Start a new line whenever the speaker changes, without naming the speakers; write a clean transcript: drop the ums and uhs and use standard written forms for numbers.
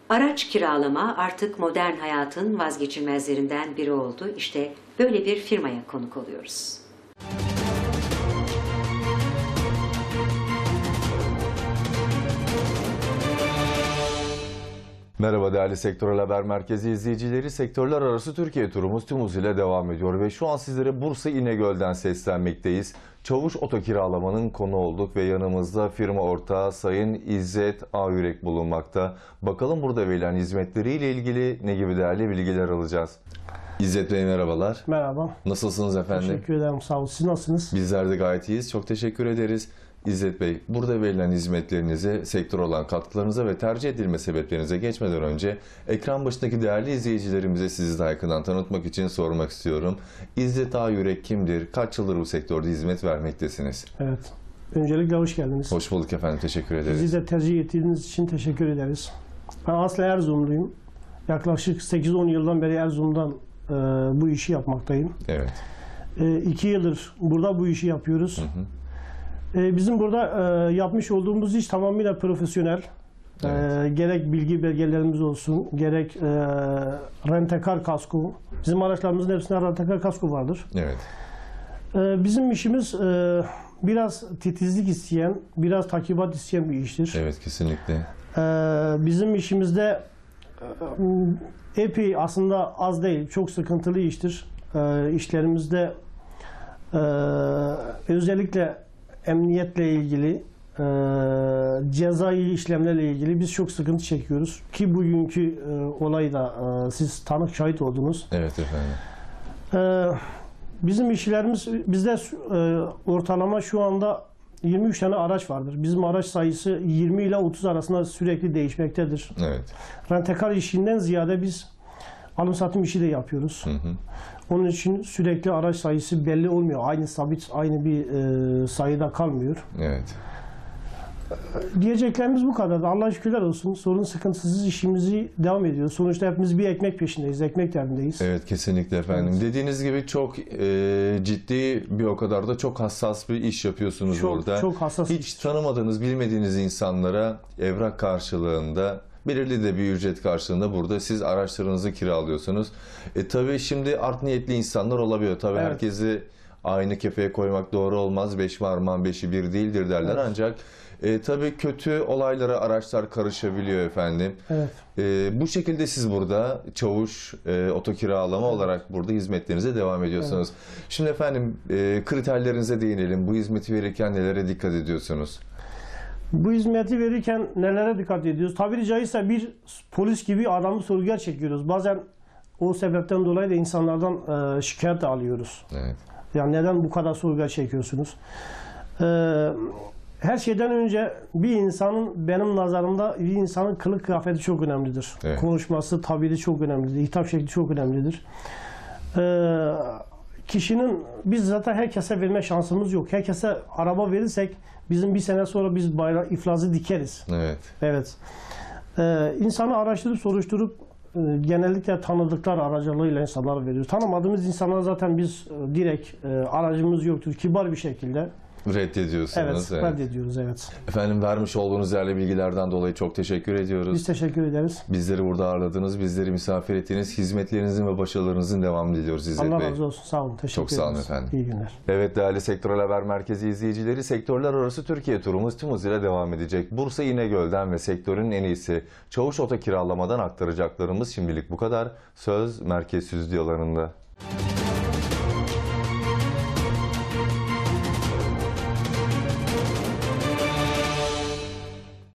Araç kiralama artık modern hayatın vazgeçilmezlerinden biri oldu. İşte böyle bir firmaya konuk oluyoruz.
Merhaba değerli Sektörel Haber Merkezi izleyicileri. Sektörler arası Türkiye turumuz tüm hızıyla devam ediyor ve şu an sizlere Bursa İnegöl'den seslenmekteyiz. Çavuş Oto Kiralamanın konu olduk ve yanımızda firma ortağı Sayın İzzet Ayürek bulunmakta. Bakalım burada verilen hizmetleriyle ilgili ne gibi değerli bilgiler alacağız. İzzet Bey merhabalar.
Merhaba.
Nasılsınız efendim?
Teşekkür ederim. Sağ olun. Siz nasılsınız?
Bizler de gayet iyiyiz. Çok teşekkür ederiz. İzzet Bey, burada verilen hizmetlerinize, sektör olan katkılarınıza ve tercih edilme sebeplerinize geçmeden önce ekran başındaki değerli izleyicilerimize sizi daha yakından tanıtmak için sormak istiyorum. İzzet Ayürek kimdir? Kaç yıldır bu sektörde hizmet vermektesiniz?
Evet. Öncelikle hoş geldiniz.
Hoş bulduk efendim. Teşekkür ederiz.
Bizi de tercih ettiğiniz için teşekkür ederiz. Ben aslen Erzurumluyum. Yaklaşık 8-10 yıldan beri Erzurum'dan bu işi yapmaktayım.
Evet.
2 yıldır burada bu işi yapıyoruz. Bizim burada yapmış olduğumuz iş tamamıyla profesyonel.
Evet.
Gerek bilgi belgelerimiz olsun, gerek rentekar kasko. Bizim araçlarımızın hepsinde rentekar kasko vardır.
Evet.
Bizim işimiz biraz titizlik isteyen, biraz takibat isteyen bir iştir.
Evet, kesinlikle.
Bizim işimizde epey aslında az değil, çok sıkıntılı iştir. İşlerimizde özellikle emniyetle ilgili, cezai işlemlerle ilgili biz çok sıkıntı çekiyoruz. Ki bugünkü olayda siz tanık şahit oldunuz.
Evet efendim.
Bizim işlerimiz, bizde ortalama şu anda 23 tane araç vardır. Bizim araç sayısı 20 ile 30 arasında sürekli değişmektedir.
Evet.
Rentekar işinden ziyade biz alım satım işi de yapıyoruz. Onun için sürekli araç sayısı belli olmuyor. Aynı sabit, aynı bir sayıda kalmıyor.
Evet.
Diyeceklerimiz bu kadar. Allah'a şükürler olsun. Sorun sıkıntısız işimizi devam ediyoruz. Sonuçta hepimiz bir ekmek peşindeyiz. Ekmek derdindeyiz.
Evet, kesinlikle efendim.
Evet.
Dediğiniz gibi çok ciddi bir o kadar da çok hassas bir iş yapıyorsunuz burada.
Çok hassas.
Hiç tanımadığınız, bilmediğiniz insanlara evrak karşılığında, belirli de bir ücret karşılığında burada siz araçlarınızı kiralıyorsunuz. Tabii şimdi art niyetli insanlar olabiliyor. Tabii
Evet.
herkesi aynı kefeye koymak doğru olmaz. Beş parmağın beşi bir değildir derler.
Evet.
Ancak tabii kötü olaylara araçlar karışabiliyor efendim.
Evet.
Bu şekilde siz burada çavuş oto kiralama olarak burada hizmetlerinize devam ediyorsunuz.
Evet.
Şimdi efendim kriterlerinize değinelim. Bu hizmeti verirken nelere dikkat ediyorsunuz?
Bu hizmeti verirken nelere dikkat ediyoruz? Tabiri caizse bir polis gibi adamı sorguya çekiyoruz. Bazen o sebepten dolayı da insanlardan şikayet de alıyoruz.
Evet.
Yani neden bu kadar sorguya çekiyorsunuz? Her şeyden önce bir insanın, benim nazarımda bir insanın kılık kıyafeti çok önemlidir.
Evet.
Konuşması, tabiri çok önemlidir. Hitap şekli çok önemlidir. Kişinin, biz zaten herkese verme şansımız yok. Herkese araba verirsek bizim bir sene sonra biz bayrak iflası dikeriz.
Evet.
Evet. İnsanı araştırıp soruşturup genellikle tanıdıklar aracılığıyla insanlara veriyoruz. Tanımadığımız insanlara zaten biz direkt aracımız yoktur. Kibar bir şekilde
Reddediyorsunuz.
evet, reddediyoruz. Evet.
Efendim vermiş olduğunuz değerli bilgilerden dolayı çok teşekkür ediyoruz.
Biz teşekkür ederiz.
Bizleri burada ağırladınız, bizleri misafir ettiniz. Hizmetlerinizin ve başarılarınızın devamını diliyoruz İzzet
Allah
Bey.
razı olsun. Sağ olun. Teşekkür
Çok sağ olun
ederiz.
efendim.
İyi günler.
Evet değerli Sektörel Haber Merkezi izleyicileri, sektörler arası Türkiye turumuz tüm hızıyla devam edecek. Bursa İnegöl'den ve sektörün en iyisi Çavuş Oto Kiralamadan aktaracaklarımız şimdilik bu kadar. Söz Merkez Stüdyolarında.